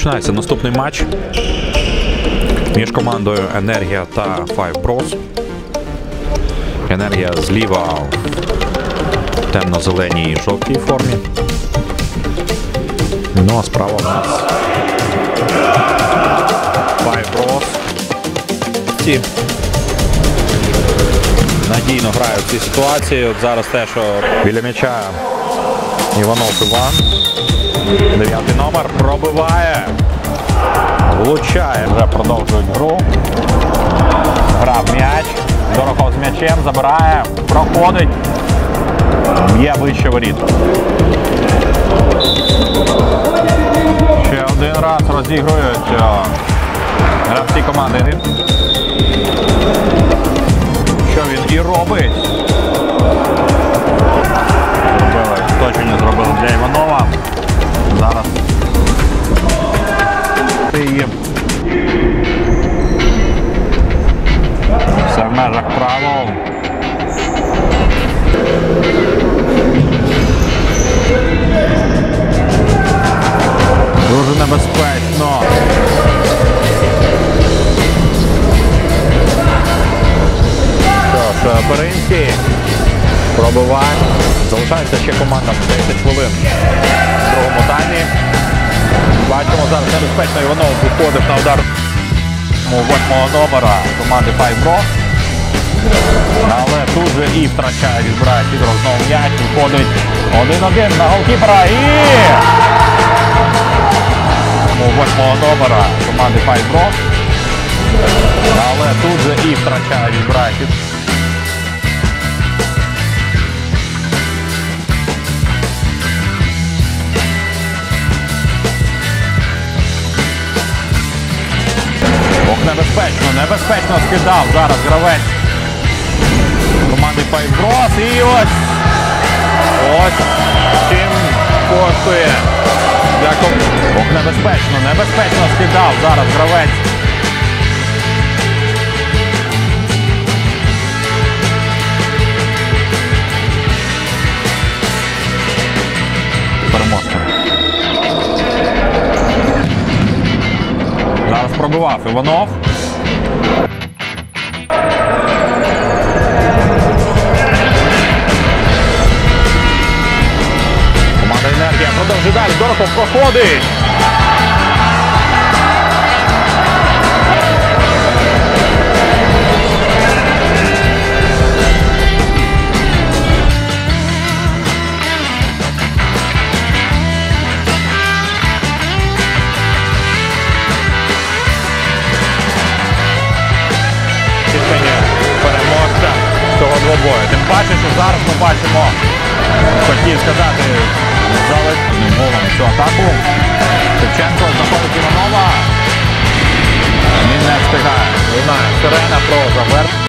Починається наступний матч між командою Енергія та Five Bros. Енергія зліва в темно-зеленій і жовтій формі. Ну а справа у нас Five Bros. Ті надійно грають в цій ситуації. От зараз те, що біля м'яча Іванов Іван. 9-й номер пробиває, влучає, вже продовжують гру. Грав м'яч, Дорохов з м'ячем, забирає, проходить, б'є вище воріт. Ще один раз розігрують гравці команди. Що він і робить. Оточення зробили для Іванова. Зараз все в межах правил. Дуже небезпечно. Що ж, Перинський пробиває. Залишається ще команда 10 хвилин в другому таймі. Бачимо, зараз небезпечно Іванов виходив на удар 8-го номера команди Five Bros. Але тут же і втрачає, відбирає Сідоров знову м'яч, виходить 1-1 на голкіпера і 8-го номера команди Five Bros. Але тут же і втрачає, відбирає Сідоров. Небезпечно скидав зараз гравець команди Five Bros. І ось чим коштує. Небезпечно скидав зараз гравець. Переможцем. Зараз пробивав Іванов. Команда Енергія продовжує далі. Дорохов проходить. Переможця цього двобою. Тим паче, що зараз ми бачимо, хотів сказати, залишним голом цю атаку. Шевченко знаходить Іванова. Він не встигає. Лунає сирена про завершення.